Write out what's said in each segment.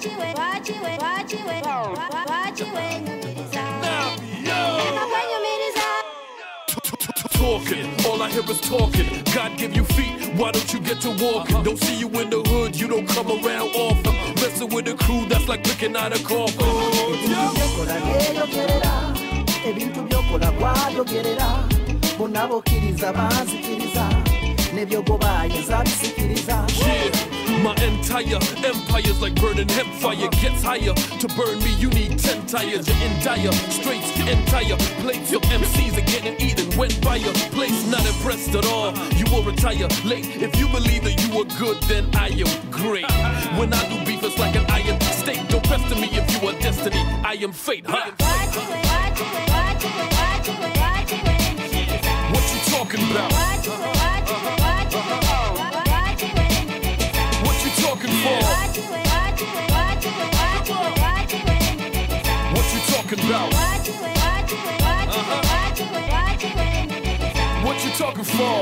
Leka Kwenyumiriza. Talking, all I hear is talking. God give you feet, why don't you get to walking? Don't see you in the hood, you don't come around often. Messing with the crew, that's like picking out a coffin. Ebintu byokola kwayogerera bonna bokkiriza banzikiriza nebyogobaye zabisikiriza. Yeah, my entire empire's like burning hempfire. Gets higher, to burn me you need 10 tires. You're in dire straits, entire plates. Your MCs are getting eaten, went by your place. Not impressed at all, you will retire late. If you believe that you are good, then I am great. When I do beef, it's like an iron steak. Don't press to me if you are destiny, I am fate, huh? What you talking about? What you talking for? What you talking about? What you talking for?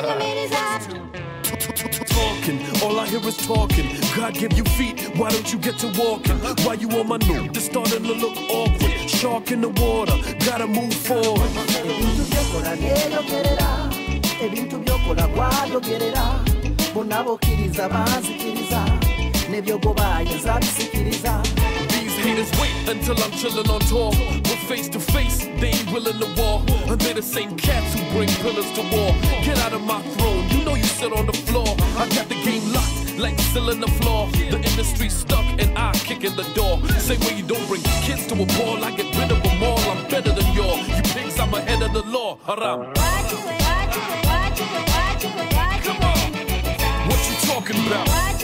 Talking, all I hear is talking. God give you feet, why don't you get to walking? Why you on my new? Just starting to look awkward. Shark in the water, gotta move forward. Ebintu byokola byeyogerera ebintu byokola kwayogerera bonna bokkiriza banzikiriza nebyogobaye zabisikiriza. These haters wait until I'm chilling on tour. We're face to face, they ain't willing to war. And they're the same cats who bring pillars to war. Get out of my throne, you know you sit on the floor. I got the game locked, like still in the floor. The industry's stuck and I kick in the door. Say when you don't bring kids to a ball, I get rid of them all. I'm better than y'all. You pigs, I'm ahead of the law. Haram. Come on. What you talking about?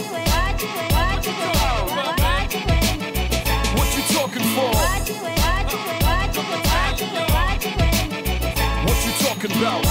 What you talking for? What you talking about?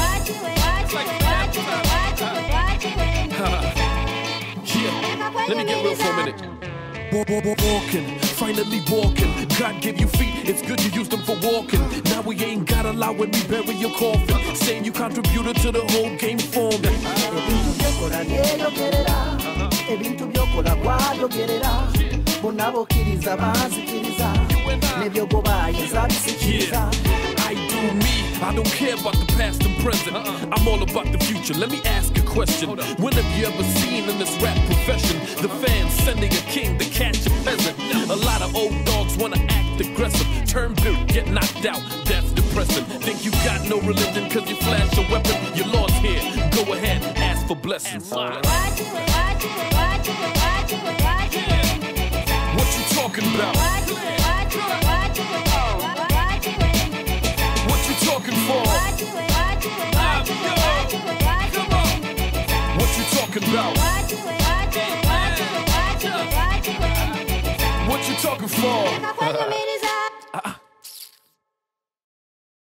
Yeah, let me get real for a minute. Walking, finally walking. God give you feet, it's good you use them for walking. Now we ain't gotta lie when we bury your coffin. Saying you contributed to the whole game forming. Ebintu byokola byeyogerera ebintu byokola kwayogerera bonna bokkiriza banzikiriza nebyogobaye zabisikiriza. I do me, I don't care about the past and present. I'm all about the future. Let me ask a question. When have you ever seen in this rap profession the fans sending a king to catch a peasant? A lot of old dogs wanna act aggressive. Turn built, get knocked out, that's depressing. Think you got no religion cause you flash a weapon? Your Lord's here, go ahead, ask for blessings. What you talking about? What you talking for? Come on. What you talking about? What you talking for?